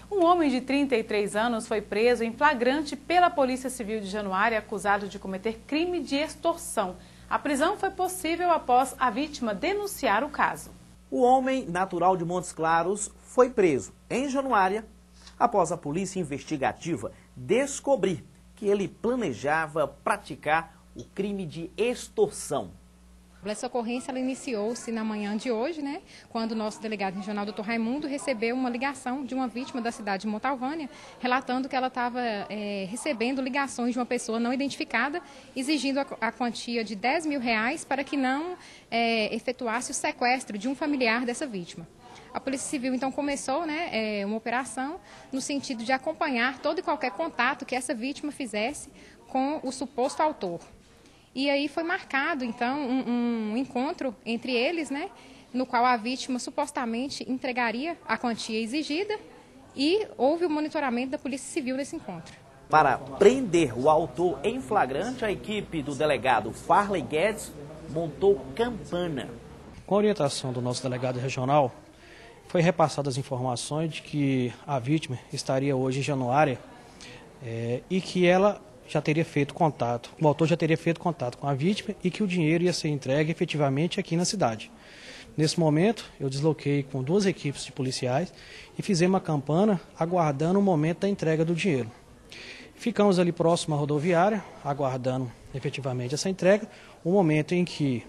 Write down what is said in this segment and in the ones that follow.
Um homem de 33 anos foi preso em flagrante pela Polícia Civil de Januária, acusado de cometer crime de extorsão. A prisão foi possível após a vítima denunciar o caso. O homem, natural de Montes Claros, foi preso em Januária após a polícia investigativa descobrir que ele planejava praticar o crime de extorsão. Essa ocorrência ela iniciou-se na manhã de hoje, quando o nosso delegado regional, Dr. Raimundo, recebeu uma ligação de uma vítima da cidade de Montalvânia, relatando que ela estava recebendo ligações de uma pessoa não identificada, exigindo a quantia de R$10 mil para que não efetuasse o sequestro de um familiar dessa vítima. A Polícia Civil, então, começou uma operação no sentido de acompanhar todo e qualquer contato que essa vítima fizesse com o suposto autor. E aí foi marcado, então, um encontro entre eles, no qual a vítima supostamente entregaria a quantia exigida e houve o monitoramento da Polícia Civil nesse encontro. Para prender o autor em flagrante, a equipe do delegado Farley Guedes montou campana. Com a orientação do nosso delegado regional, foi repassadas as informações de que a vítima estaria hoje em Januária e que ela já teria feito contato, o autor já teria feito contato com a vítima e que o dinheiro ia ser entregue efetivamente aqui na cidade. Nesse momento, eu desloquei com 2 equipes de policiais e fizemos uma campana aguardando o momento da entrega do dinheiro. Ficamos ali próximo à rodoviária, aguardando efetivamente essa entrega, o momento em que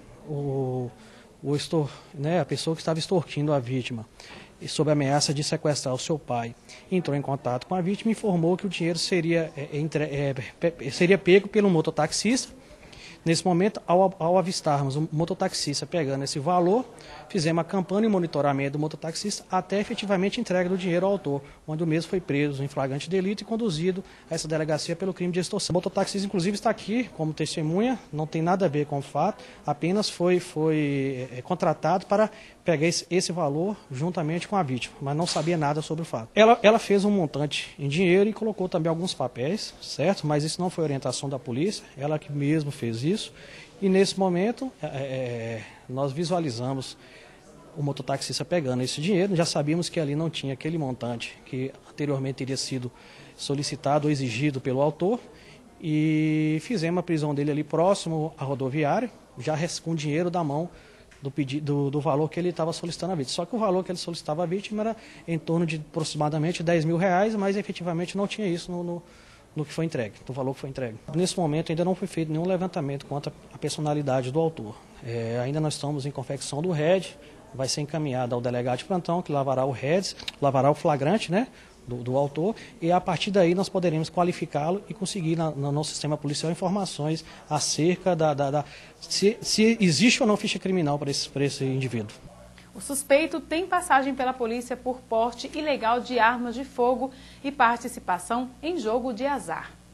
a pessoa que estava extorquindo a vítima, e sob ameaça de sequestrar o seu pai, entrou em contato com a vítima e informou que o dinheiro seria pego pelo mototaxista. Nesse momento, ao avistarmos o mototaxista pegando esse valor, fizemos a campana e monitoramento do mototaxista até efetivamente a entrega do dinheiro ao autor, onde o mesmo foi preso em flagrante delito e conduzido a essa delegacia pelo crime de extorsão. O mototaxista, inclusive, está aqui como testemunha, não tem nada a ver com o fato, apenas foi contratado para pegar esse valor juntamente com a vítima, mas não sabia nada sobre o fato. Ela fez um montante em dinheiro e colocou também alguns papéis, certo? Mas isso não foi orientação da polícia, ela que mesmo fez isso. E nesse momento, nós visualizamos o mototaxista pegando esse dinheiro, já sabíamos que ali não tinha aquele montante que anteriormente teria sido solicitado ou exigido pelo autor, e fizemos a prisão dele ali próximo à rodoviária, já com o dinheiro da mão do valor que ele estava solicitando à vítima. Só que o valor que ele solicitava à vítima era em torno de aproximadamente R$10 mil, mas efetivamente não tinha isso no que foi entregue, no valor que foi entregue. Nesse momento ainda não foi feito nenhum levantamento quanto à personalidade do autor. Ainda nós estamos em confecção do RED, vai ser encaminhado ao delegado de plantão, que lavará o flagrante, do autor, e a partir daí nós poderemos qualificá-lo e conseguir no nosso sistema policial informações acerca se existe ou não ficha criminal para esse indivíduo. O suspeito tem passagem pela polícia por porte ilegal de armas de fogo e participação em jogo de azar.